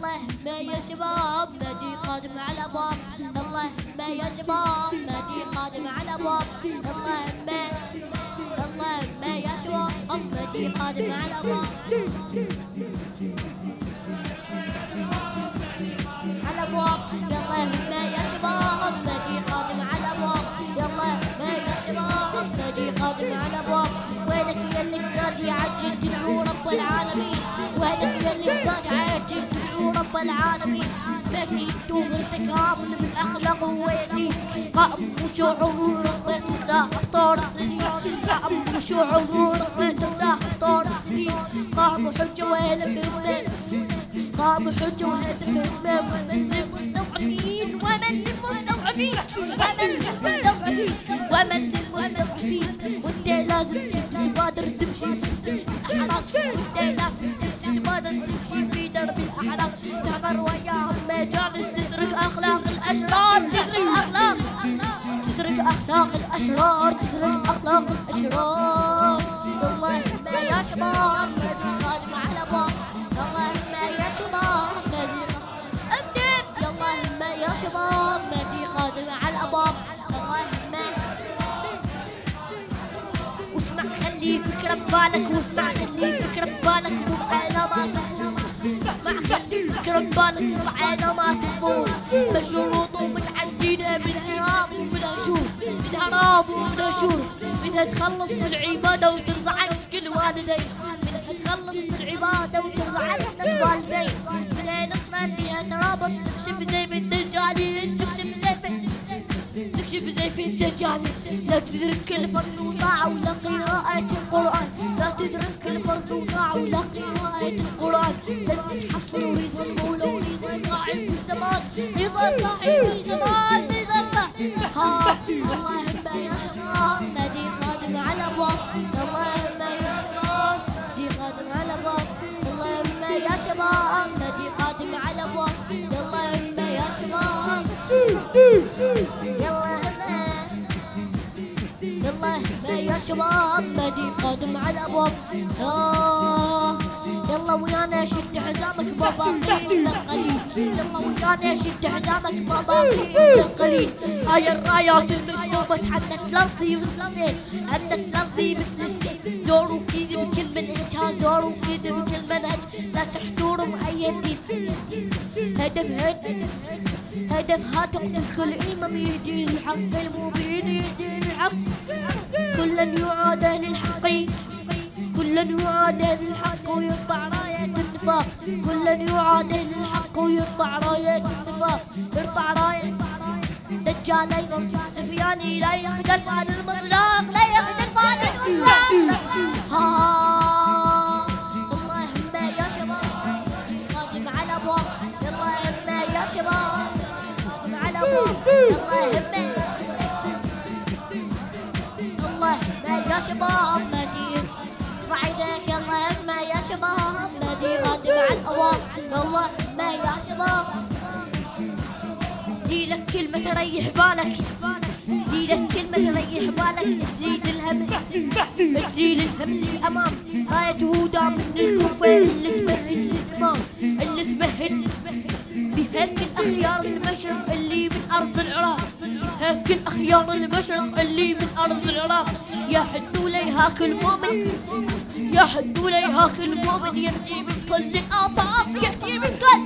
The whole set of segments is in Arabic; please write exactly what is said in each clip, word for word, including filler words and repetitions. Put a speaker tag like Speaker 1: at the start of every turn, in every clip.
Speaker 1: اللهم يا شباب مهدي قادم على باب، اللهم يا شباب مهدي قادم على باب، اللهم اللهم يا شباب مهدي قادم على باب، على باب، اللهم يا شباب مهدي قادم على باب، اللهم يا شباب مهدي قادم على باب. وينك يا اللي تنادي عجل تدعو رب العالمين، وينك يا اللي تنادي عجل تدعو رب العالمين. مهدي دور تكامل بالاخلاق ويدي، قائم وشعور ربيت وزاهب طور السنين، قائم وشعور ربيت وزاهب طور السنين. قام حجه وين في اسمه، قام حجه وين في اسمه. ومن للمستضعفين ومن للمستضعفين ومن للمستضعفين ومن للمستضعفين. وانت لازم تبادر تمشي في الاحراق، وانت لازم تبادر تمشي في درب الاحراق. تعبر وياهم مجالس تدرك اخلاق الاشرار، تدرك اخلاق تدرك اخلاق الاشرار، تدرك اخلاق الاشرار. اللهم يا شباب مهدي قادم على باب، اللهم يا شباب مهدي اكتب، اللهم يا شباب مهدي قادم على باب. اللهم واسمع خلي فكرة ببالك، واسمع خلي فكرة ببالك وبعينا ما تطول، اسمع خلي فكرة ببالك وبعينا ما تطول. بالشروط ومن عندنا من هراب ومن هشور، من هراب ومن هشور. منها تخلص في العبادة وترضى عنك الوالدين، منها تخلص في العبادة وترضى عنك الوالدين. منها نصرة فيها ترابط تكشف زي في الدجال، تكشف زي في تكشف زي في الدجال. لا تدرك كل فرض وطاعة ولا قراءة القرآن، لا تدرك كل فرض وطاعة ولا قراءة القرآن. لن تحصل رضا المولى ورضا صاحب الزمان، رضا صاحب الزمان، رضا صاحب. ها اللهم يا شباب مهدي قادم على باب، اللهم يا شباب مهدي قادم على باب، اللهم يا شباب مهدي قادم على باب، اللهم يا شباب يلا يلا يا شباب مهدي قادم على باب. يلا ويانا شد حزامك باباقي القليل، يلا ويانا شد حزامك باباقي القليل. هاي الرايات المشلومة تعنت الارضي مثل السيل، عنت الارضي مثل السيل. زوروا كيدي بكل منهج، ها زوروا كيدي بكل منهج. لا تحتوروا بأي دين، هدف هدف هدفها تقتل كل إمام يهدي الحق المبين، يهدي الحق. كلا يعاد للحق، كلا يعاد للحق ويرفع راية النفاق، كلا يعاد للحق ويرفع راية النفاق. يرفع راية دجالين سفياني لا يختلف عن المصداق، لا يختلف عن المصداق. ها اللهم يا شباب قادم على باب، اللهم يا شباب قادم على باب، اللهم اللهم يا شباب مهدي ارفع ايديك، اللهم يا شباب مهدي قادم على الابواب، اللهم يا شباب. ديلك كلمة تريح بالك، ديلك كلمة تريح بالك، تزيد الهم تزيد الهم للأمام. راية هودا من الكوفة اللي تمهد للإمام، اللي تمهد بهيك الأخيار المشرق اللي من أرض العراق، هيك الأخيار المشرق اللي من أرض العراق. يا حنو ليهاك المؤمن، يا حنو ليهاك المؤمن، يهدي من كل الآفاق، يهدي من كل.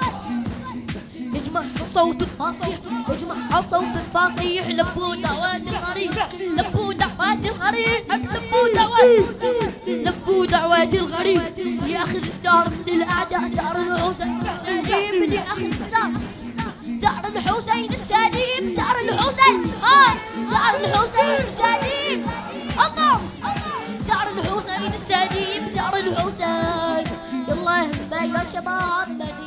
Speaker 1: اجمع صوت الفصيح، اجمع صوت الفصيح. لبوا دعوات الغريب، لبوا دعوات الغريب، لبوا دعوات لبوا دعوات الغريب. لأخذ الثار من الأعداء، ثار الحسين السليم، لأخذ الثار ثار الحسين السليم، ثار الحسين ها ثار الحسين السليم. الله ثار الحسين السليم، ثار الحسين. اللهم يا شباب